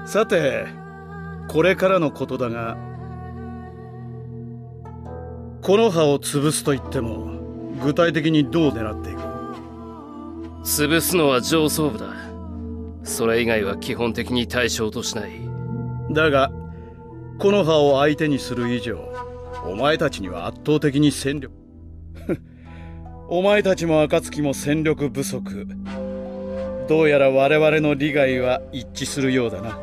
さて、これからのことだが、この葉を潰すと言っても、具体的にどう狙っていく？ 潰すのは上層部だ。それ以外は基本的に対象としない。 だが、この葉を相手にする以上、お前たちには圧倒的に戦力お前たちも暁も戦力不足。どうやら我々の利害は一致するようだな。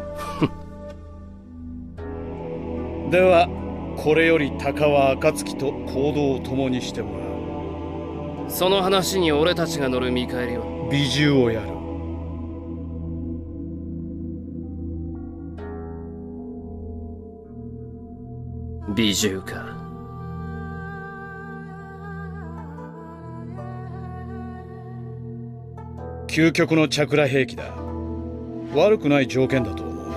ではこれより鷹は暁と行動を共にしてもらう。 その話に俺たちが乗る見返りは？ 美獣をやる。 美獣か。 究極のチャクラ兵器だ。悪くない条件だと思う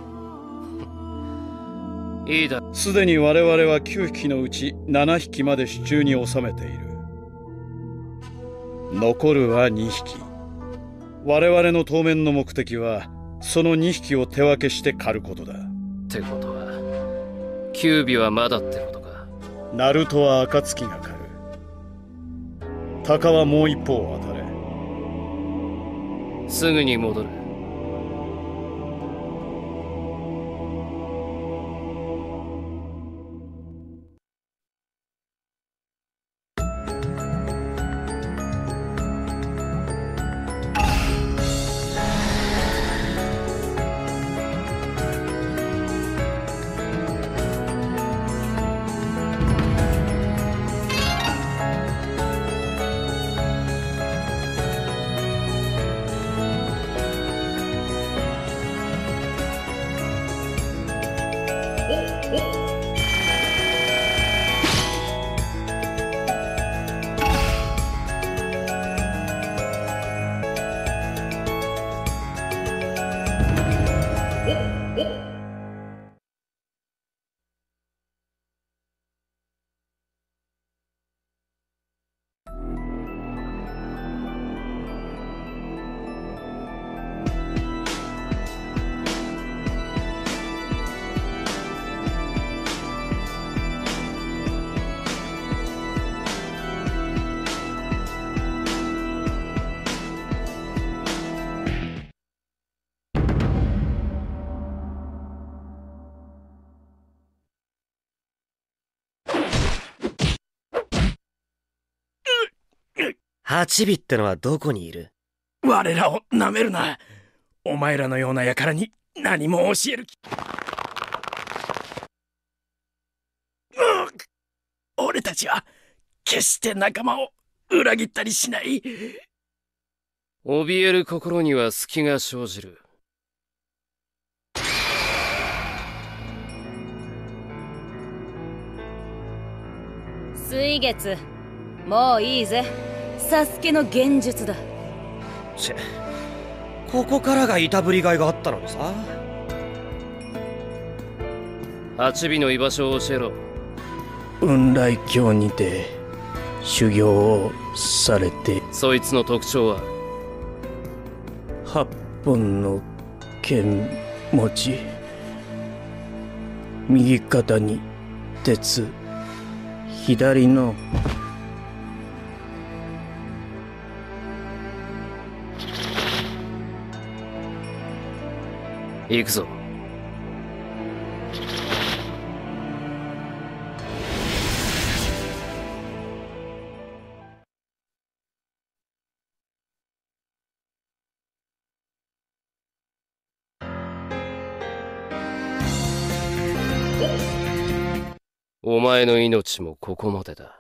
な。 いいだ。 すでに我々は9匹のうち7匹まで手中に収めている。残るは2匹。我々の当面の目的はその2匹を手分けして狩ることだ。 ってことは九尾はまだってことか。 ナルトは暁が狩る。鷹はもう一方を当たれ。 すぐに戻る。 八尾ってのはどこにいる？ 我らを舐めるな。お前らのような輩に何も教える気。俺たちは決して仲間を裏切ったりしない。 怯える心には隙が生じる。 水月、もういいぜ。サスケの幻術だ。 ここからがいたぶりがいがあったのにさ。 八尾の居場所を教えろ。 雲来峡にて修行をされて、 そいつの特徴は 8本の剣持ち、右肩に鉄、左の行くぞ。お前の命もここまでだ。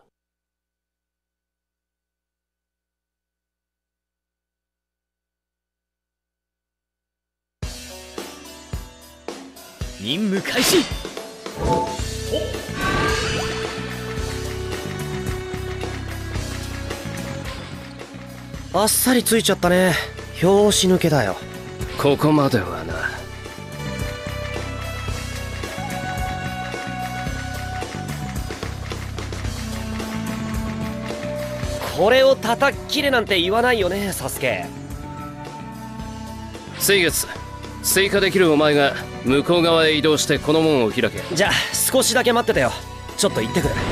任務開始。 あっさりついちゃったね。拍子抜けだよ。 ここまではな。 これを叩き切れなんて言わないよね、サスケ。 水月、 追加できるお前が向こう側へ移動してこの門を開け。 じゃあ少しだけ待っててよ。ちょっと行ってくる。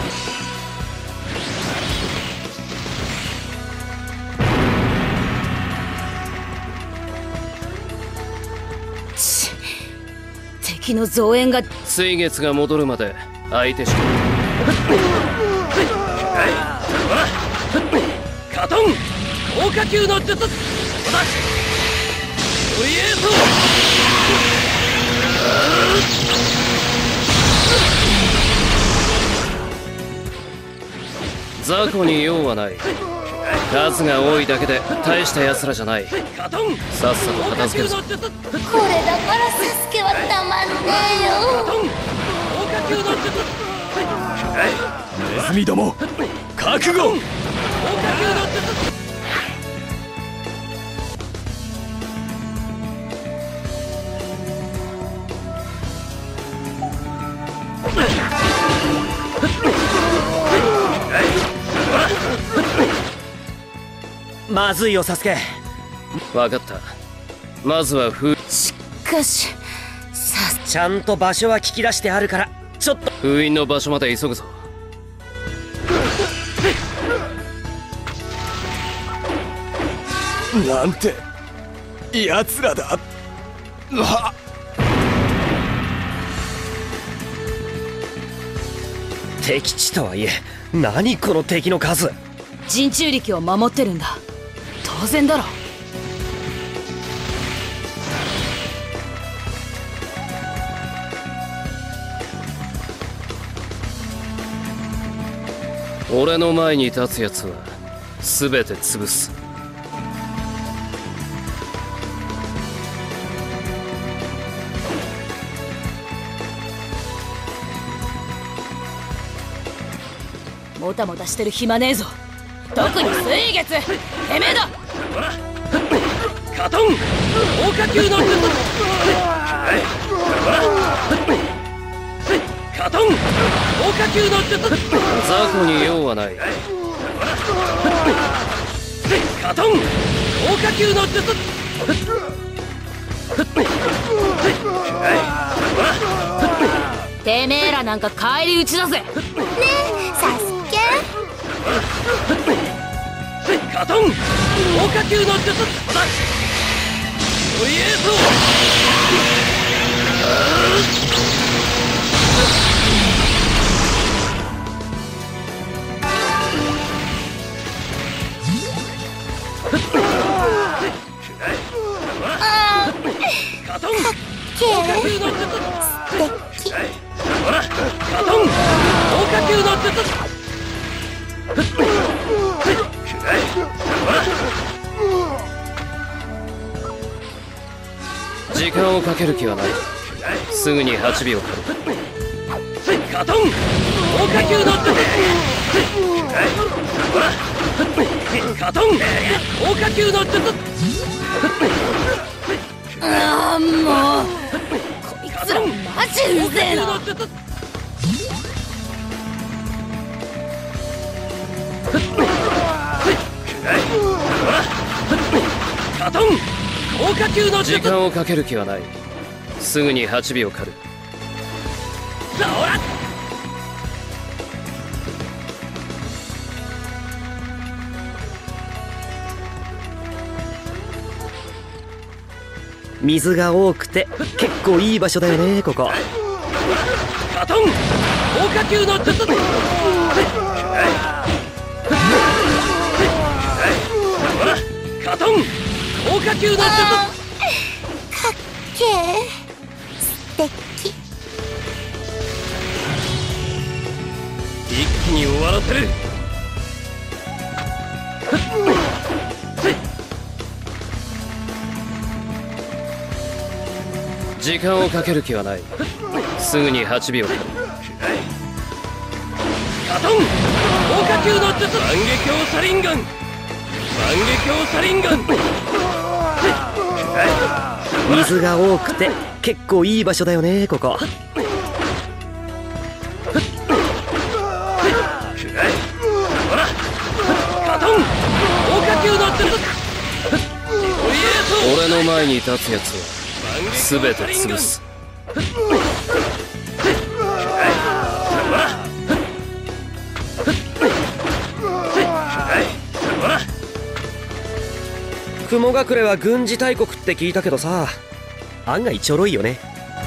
敵の増援が。 水月が戻るまで相手して。カトン高下級の術。おいえと雑魚に用はない。数が多いだけで大した奴らじゃない。さっさと片付けるぞ。 これだからサスケはたまんねえよ。 ネズミども覚悟。 まずいよサスケ。 分かった。まずはしかしちゃんと場所は聞き出してあるからちょっと。 封印の場所まで急ぐぞ。 なんて奴らだ。 敵地とはいえ何この敵の数。 人中力を守ってるんだ。当然だろ。 俺の前に立つやつは全て潰す。 もたもたしてる暇ねえぞ。特に水月、てめえだ。 カトン高下級の術。カトン高下級の術。雑魚に用はない。カトン高下級の術。 てめえらなんか返り討ちだぜ。 ねえサスケ。 カトン高下級の術。おいえとカトン高下級の術。ほらカトン高下級の術。時間をかける気はない。すぐに8秒かかる。カトン高下級の術。カトン高下級の術。 ああもうこいつらマジうぜえな。 カトン高下級の術。時間をかける気はない。すぐに8秒かかる。さあおら水が多くて結構いい場所だよねここ。 カトン高下級の術。カトン高下級の術。 かっけえ素敵。 一気に終わらせる。時間をかける気はない。すぐに8秒かかる。カトン高下級の術。万華鏡サリンガン。万華鏡サリンガン。 水が多くて結構いい場所だよねここ。 カトン高下級の術。俺の前に立つやつは全て潰す。 雲隠れは軍事大国って聞いたけどさ、案外ちょろいよね。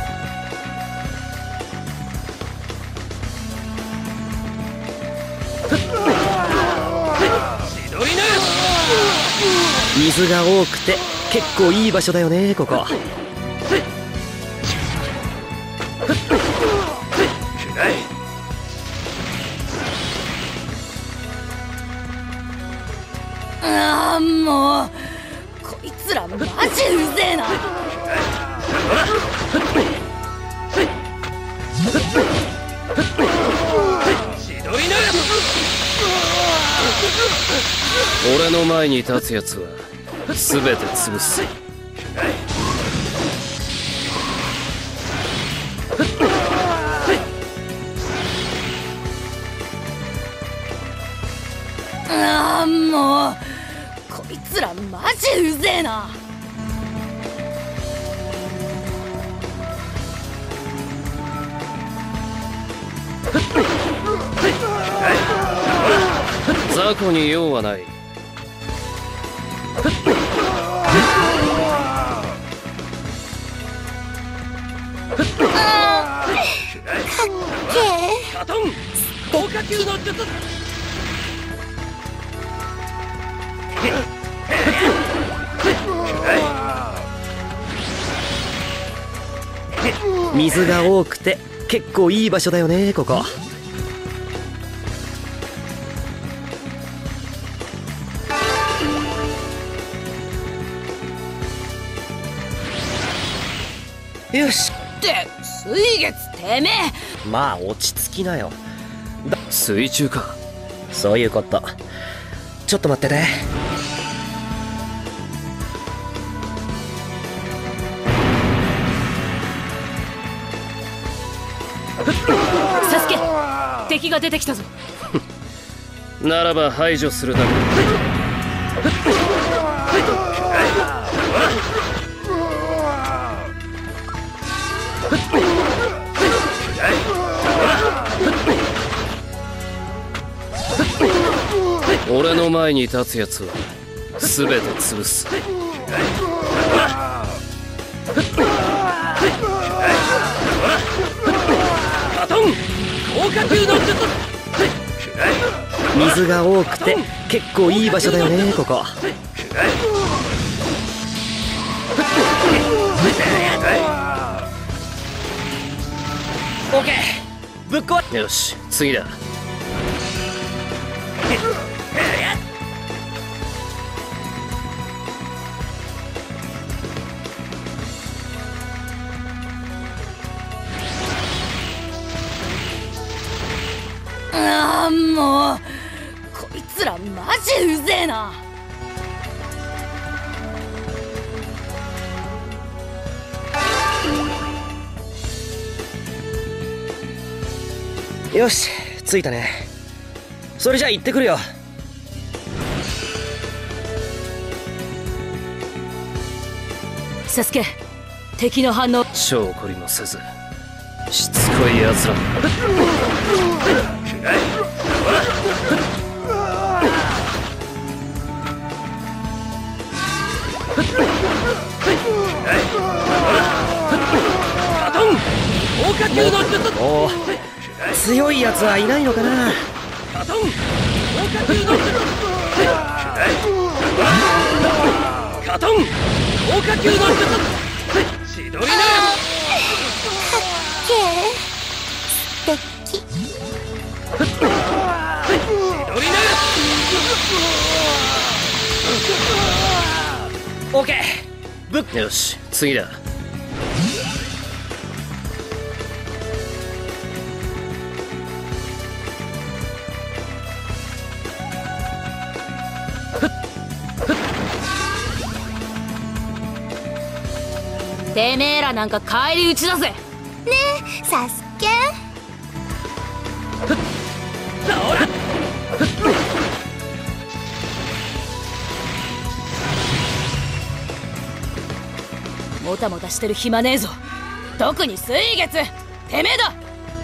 水が多くて結構いい場所だよね、ここ。 ああ、もうこいつらマジうぜえな。 俺の前に立つやつは全て潰す。 ああ、もうこいつらマジうぜえな。 雑魚に用はない。カトン高火球の術。 水が多くて結構いい場所だよね、ここ。よし。 って水月てめえ。 まあ落ち着きなよ。 水中か。 そういうこと。ちょっと待ってて。 サスケ、敵が出てきたぞ。 ならば排除するだけ。俺の前に立つやつは全て潰す。バトン高火球の術。 水が多くて結構いい場所だよね、ここ。オッケー、ぶっ壊。 よし、次だ。 ああ、もうこいつらマジうぜえな。 よし、着いたね。それじゃあ行ってくるよ。 サスケ、敵の反応。 小怒りもせずしつこいやつら。バトン高火球の術。 おお、強いやつはいないのかな。 バトン高火球の術。バトン高火球の術。千鳥な。 素敵。 オッケー、ぶっ。 よし、次だ。 てめえらなんか返り討ちだぜ。 ねえサスケ。 もたもたしてる暇ねえぞ。特に水月、てめえだ。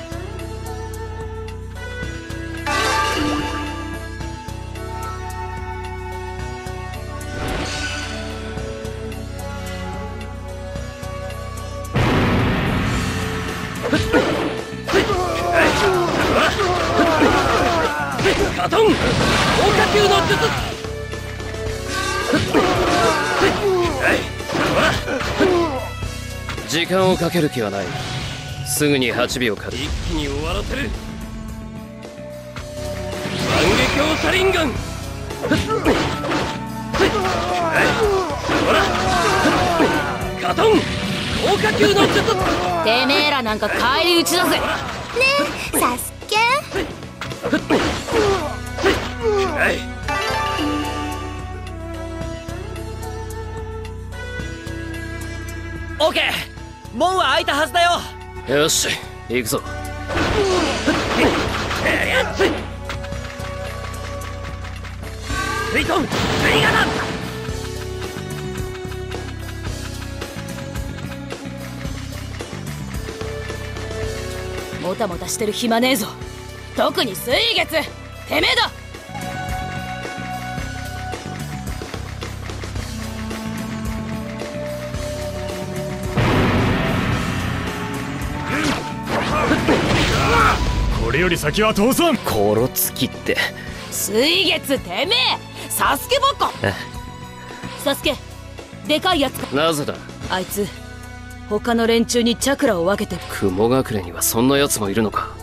カトン豪華級の術。時間をかける気はない。すぐに8尾を狩る。一気に終わらせる。万華鏡サリンガン。カトン豪華級の術。 てめえらなんか返り討ちだぜ。 ねえサスケ。 オーケー、門は開いたはずだよ。 よし行くぞ。 フリトン、リガナン。 もたもたしてる暇ねえぞ。特に水月、てめえだ。 これより先は通さん。 コロつきって。 水月、てめえサスケばっか。サスケ、でかいやつか。 なぜだ。 あいつ他の連中にチャクラを分けてる。 雲隠れにはそんな奴もいるのか。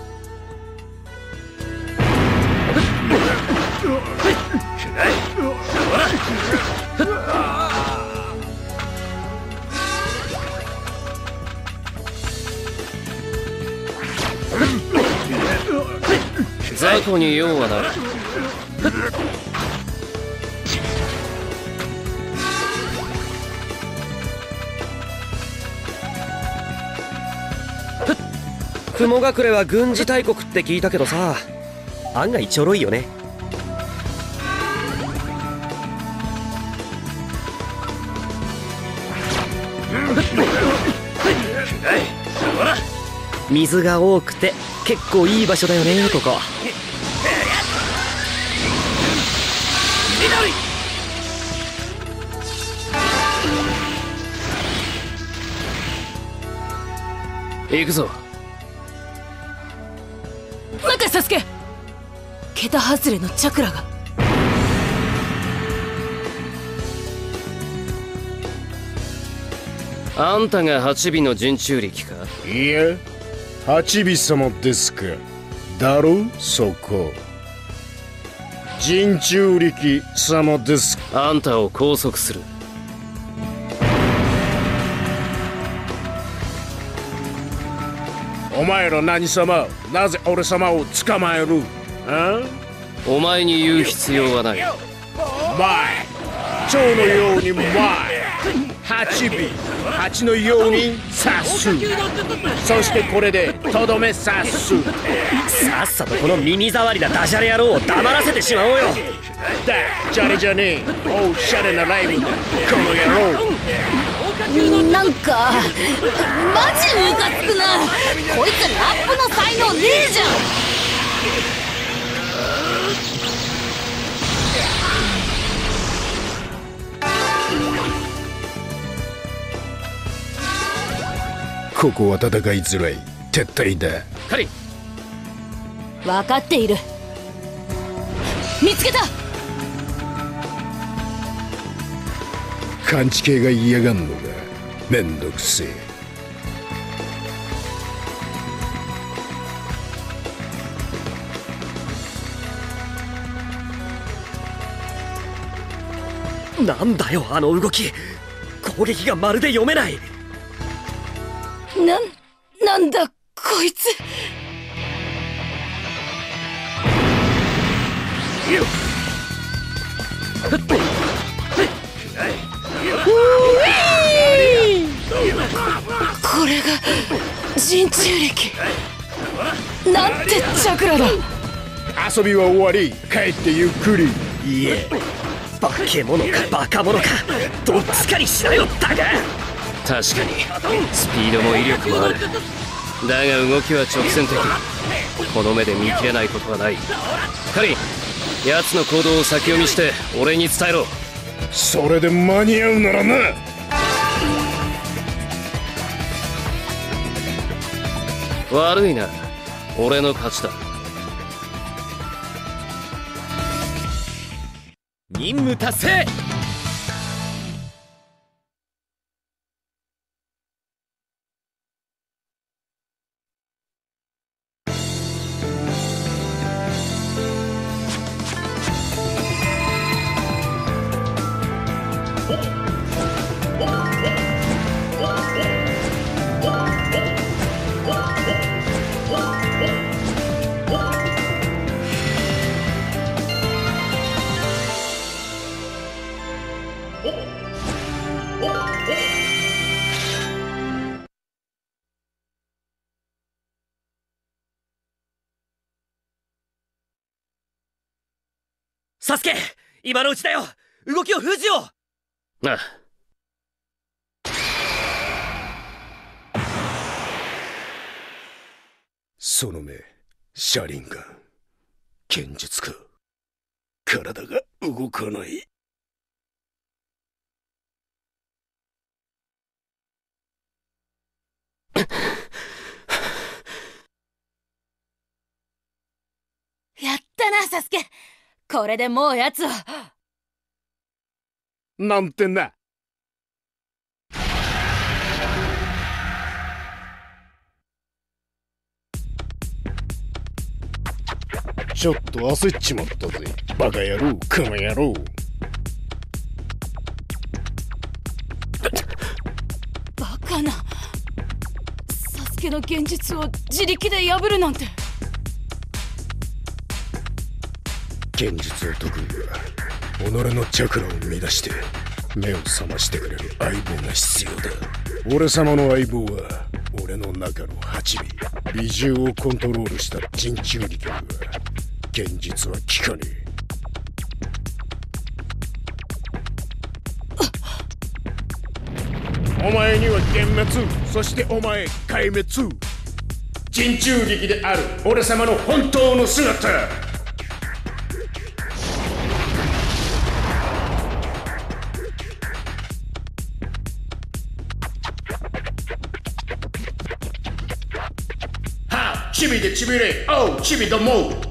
雑魚に用はない。 雲隠れは軍事大国って聞いたけどさ、案外ちょろいよね。水が多くて結構いい場所だよね、ここ。 行くぞ。 待てサスケ、桁外れのチャクラが。 あんたが8尾の陣中力か。 いや、8尾様ですか。だろそこ。陣中力様ですか。 あんたを拘束する。 お前ら何様、なぜ俺様を捕まえる。 お前に言う必要はない。 前蝶のように前、8尾8のように刺す。そしてこれでとどめ刺す。 さっさとこの耳障りなダジャレ野郎を黙らせてしまおうよ。 だじゃれじゃねえ、おしゃれなライブだこの野郎。 なんかマジムカつくな。こいつラップの才能ねえじゃん。 ここは戦いづらい。撤退だ。 カリ。 分かっている。見つけた。 感知系が嫌がんのがめんどくせえ。なんだよあの動き。攻撃がまるで読めない。 なんだこいつ。これが陣中力。なんてチャクラだ。 遊びは終わり。帰ってゆっくり。 いえ、化け物かバカ者かどっちかにしなよ。だが確かにスピードも威力もある。だが動きは直線的。この目で見切れないことはない。カリン、奴の行動を先読みして俺に伝えろ。 それで間に合うならな。 悪いな、俺の勝ちだ。 任務達成。サスケ、今のうちだよ。動きを封じよう。 ああ。 その目、車輪ガン、剣術か。体が動かない。 やったな、サスケ。これでもう奴を。 なんてな。ちょっと焦っちまったぜ。バカ野郎、クマ野郎。 バカな。サスケの現実を自力で破るなんて。 現実を解くには己のチャクラを乱して目を覚ましてくれる相棒が必要だ。俺様の相棒は俺の中の8尾。美獣をコントロールした人中力には現実は効かねえ。お前には幻滅、そしてお前壊滅。人中力である俺様の本当の姿。チビでちびれ、おうチビども。